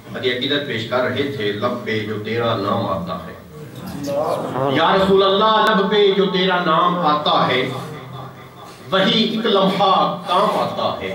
ابھی عقیدت پیش کر رہے تھے لب پہ جو تیرا نام آتا ہے، یا رسول اللہ لب پہ جو تیرا نام آتا ہے وہی ایک لمحہ کام آتا ہے،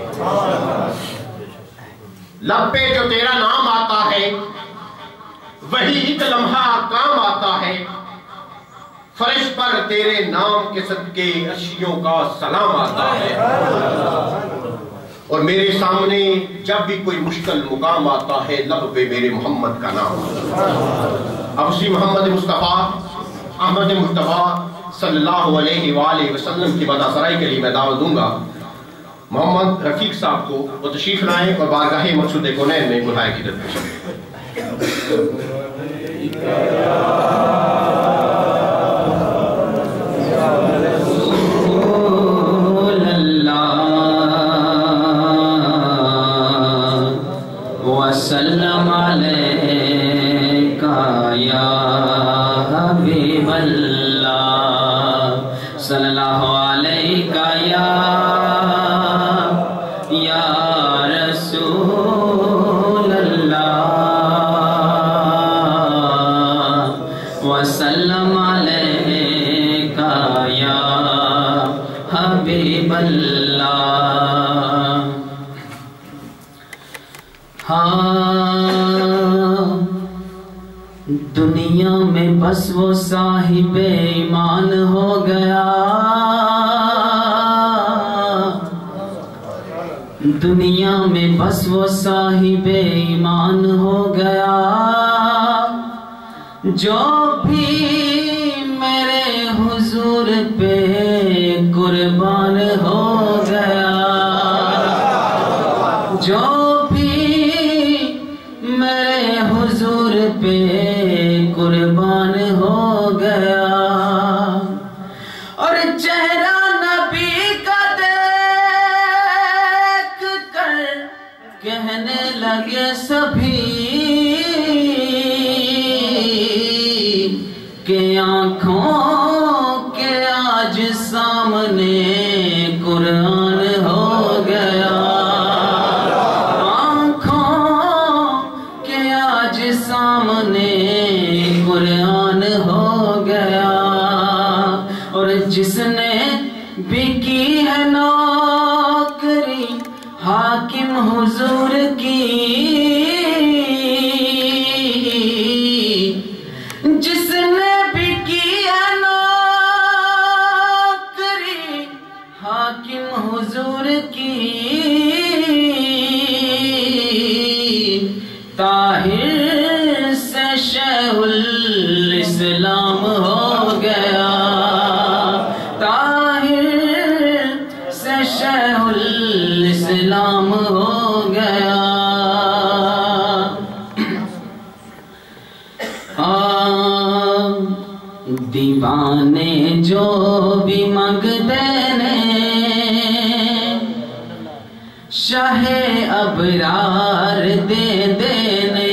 لب پہ جو تیرا نام آتا ہے وہی ایک لمحہ کام آتا ہے، فرش پر تیرے نام کے صدقے عرشیوں کا سلام آتا ہے، اور میرے سامنے جب بھی کوئی مشکل مقام آتا ہے لب پہ میرے محمد کا نام آتا ہے۔ اب اسی محمد مصطفیٰ احمد مصطفیٰ صلی اللہ علیہ وآلہ وسلم کی مدح سرائی کے لیے میں دعوت دوں گا محمد رفیق صاحب کو، وہ تشریف لائیں اور بارگاہ مقصود کونین میں گلہائے کی در پیش وسلم علیکہ یا حبیب اللہ، صلی اللہ علیکہ یا رسول اللہ، وسلم علیکہ یا حبیب اللہ۔ دنیا میں بس وہ صاحب ایمان ہو گیا، دنیا میں بس وہ صاحب ایمان ہو گیا، جو بھی میرے حضور پہ قربان ہو گیا، جو میرے حضور پہ قربان ہو گیا، اور چہرہ نبی کا دیکھ کر کہنے لگے سبھی کہ آنکھوں کے آج سامنے قرآن ہو گیا، سامنے قرآن ہو گیا، اور جس نے بھی کی ہے نوکری حاکم حضور کی، جس نے بھی کی ہے نوکری حاکم حضور کی، طاہر شیخ الاسلام ہو گیا، طاہر سے شیخ الاسلام ہو گیا۔ دیوانے جو بھی مانگتے نے شاہ ابرار دے دینے،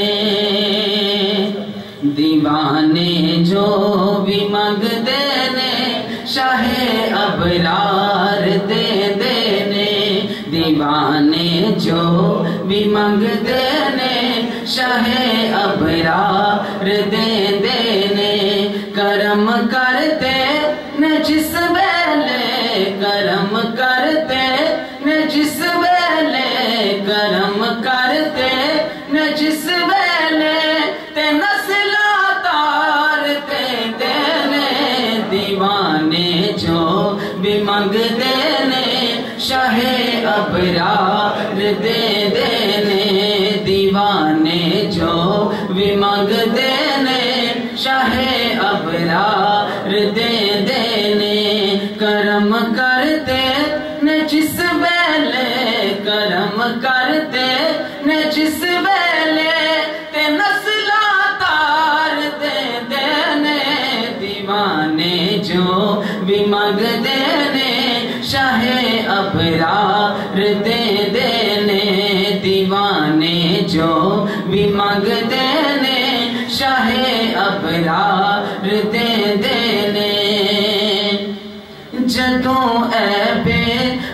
دیوانے جو بھی مانگتے نے شاہ ابرار دے دینے، دیوانے جو بھی مانگتے نے شاہ ابرار دے دینے، کرم کرتے نے جس ویلے، کرم کرتے نے جس ویلے، کرم کرتے نے جس ویلے، تے نسل تار تے دینے، دیوانے جو بھی مانگتے نے شاہ ابرار دے دینے، دیوانے جو بھی مانگتے نے شاہ ابرار دے دینے، کرم کرتے نے جس ویلے، کرم کرتے نے جس ویلے، تے نسل تار دے دینے، دیوانے جو بھی مانگتے نے شاہ ابرار دے دینے، دیوانے جو بھی مانگتے نے شاہ ابرار دے دینے، جدوں اے بے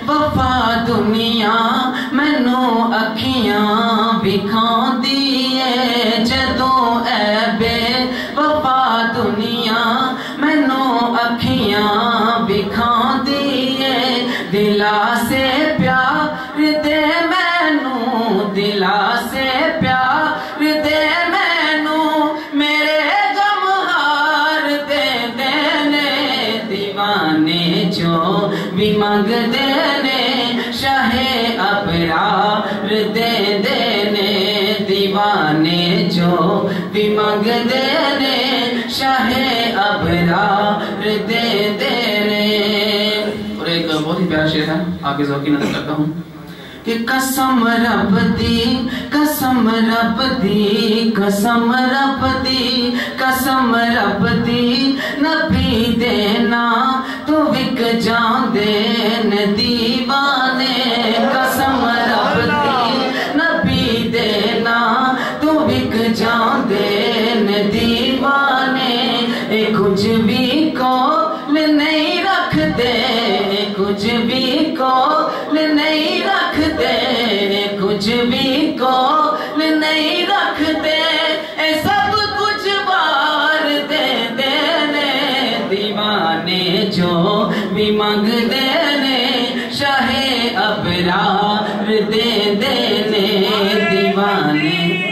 وفا دنیا مینوں اکھیاں وکھاندی اے، جدوں اے بے وفا دنیا مینو اکھیاں بکھاندی اے دلا سے پیار دے مینو دلا سے پیار دے مینو میرے غم ہار دے دینے دیوانے جو بھی منگ دینے شاہ ابرار دے دینے دیوانے جو بھی منگ دینے شاہ ابرار دے دینے۔ اور ایک بہت ہی پیارا شعر ہے، آگے ذوقی نظر کرتا ہوں کہ قسم رب دی قسم رب دی قسم رب دی قسم رب دی نبی دینا تو وک جاندے نے دیوانے قسم رب دی نبی دینا تو وک جاندے نے دیوانے اے کچھ بھی کول نہیں رکھ دے کچھ بھی کول نہیں رکھ دے کچھ بھی کول نہیں رکھ دے اے سب کچھ بار دے دینے دیوانے جو بھی منگ دینے شاہ ابرار دے دینے دیوانے۔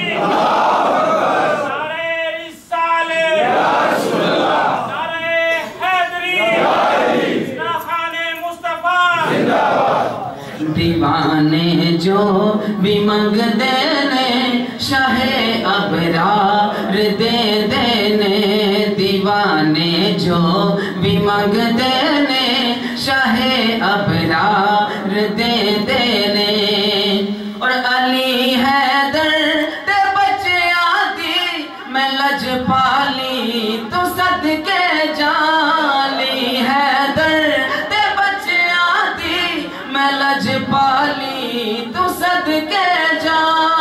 دیوانے جو بھی منگ دینے شاہ ابرار دے دینے دیوانے جو بھی منگ دینے شاہ ابرار دے دینے۔ اور علی حیدر تے بچیاں دی میں لج پالی تو صدقے جالی حیدر تے بچیاں دی میں لج پالی تو صدقے جا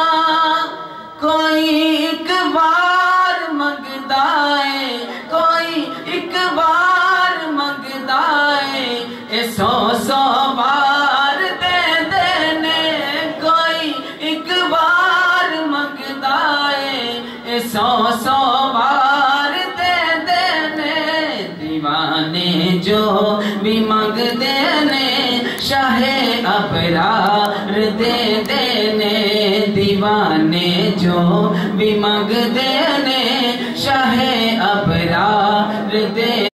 کوئی ایک بار منگدا ہے کوئی ایک بار منگدا ہے اے سو سو بار دے دینے کوئی ایک بار منگدا ہے اے سو سو بار دے دینے دیوانے جو بھی منگ دینے شاہ ابرار دے دینے دیوانے جو بھی منگ دینے شاہ ابرار دے